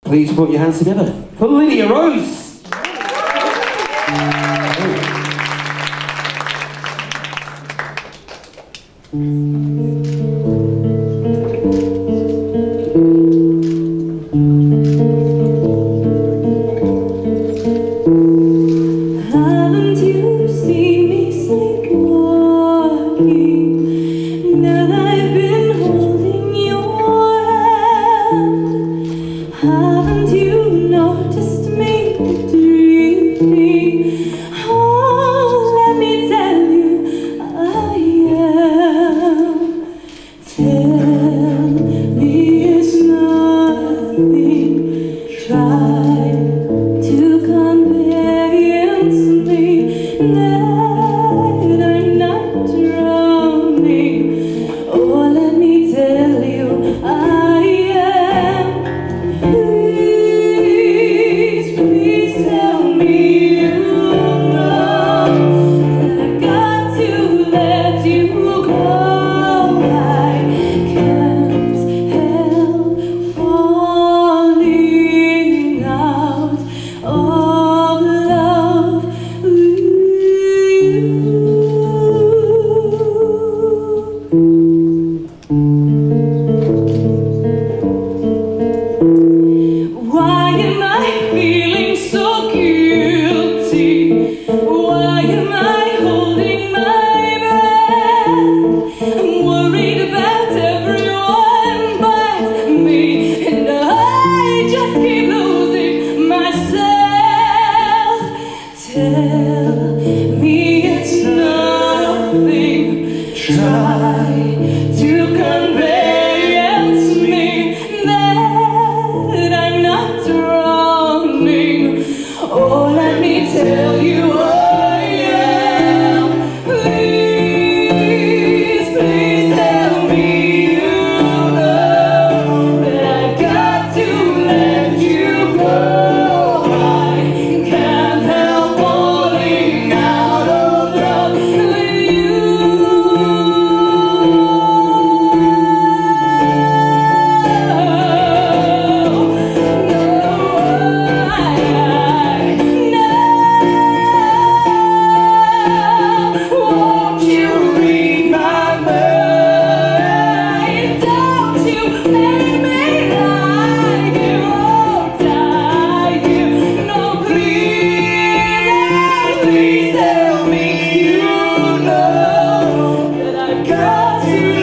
Please put your hands together for Lydia Rose. Haven't you seen me sleepwalking? Now I've been holding your hand. Haven't you noticed me dreaming? Oh, let me tell you, I am. Tell me it's nothing. Try to convince me that I'm not drowning. Oh, let me tell you, I am. Please, please tell me you know that I've got to let you go. I can't help falling out of love with you. Why am I feeling so guilty? Why am I holding my breath? I'm worried about everyone but me, and I just keep losing myself. Tell me it's nothing. Try to convince me that I'm not drowning. Oh, let me tell you I am. Please, please tell me you know that I've got to let you go. I can't help falling out of love with you. Won't you read my mind? Don't you make me like you? Won't I you? No, please tell me you know that I've got to